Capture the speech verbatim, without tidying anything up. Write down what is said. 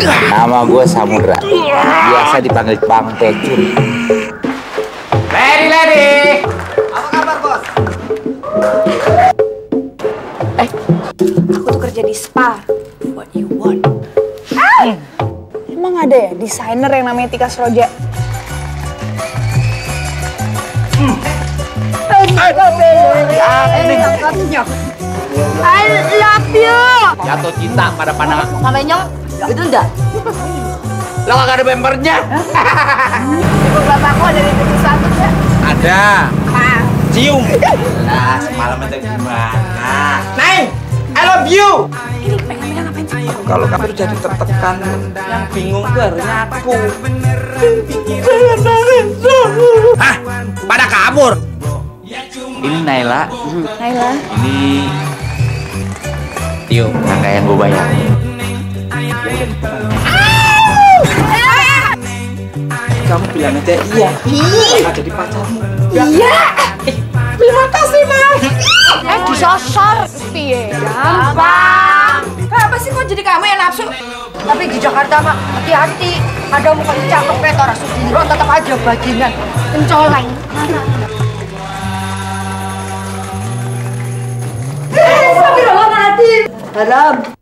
Nama gue Samudra, biasa dipanggil Bang Pecun. Lady, lady. Apa kabar, bos? Eh, aku tuh kerja di spa. What you want? Ah! Emang ada ya desainer yang namanya Tika Sroja? Hmm. I love you. Jatuh cinta pada pandangan. Namanya itu enggak? Lo gak ada bempernya? Ibu bapakku ada di tujuh satu ya? Ada. Cium. Nah, semalam itu gimana? Neng, I love you. Ini pengen-pengen ngapain sih? Kalau kamu jadi tertekan, yang bingung tuh harusnya aku. Hah? Pada kabur? Ini Naila. Naila. Ini Tio, kakak yang gue bayar. Kamu bilang aja iya. Iya. Jadi pacarmu. Iya. Terima kasih, Bang. Eh, disosor. Piye? Gampang. Kenapa sih kok jadi kamu yang nafsu? Tapi di Jakarta mah hati-hati. Ada muka cakep kayak Tora Sudiro, tetap aja bajingan. Pencoleng. Astagfirullahaladzim. Haram.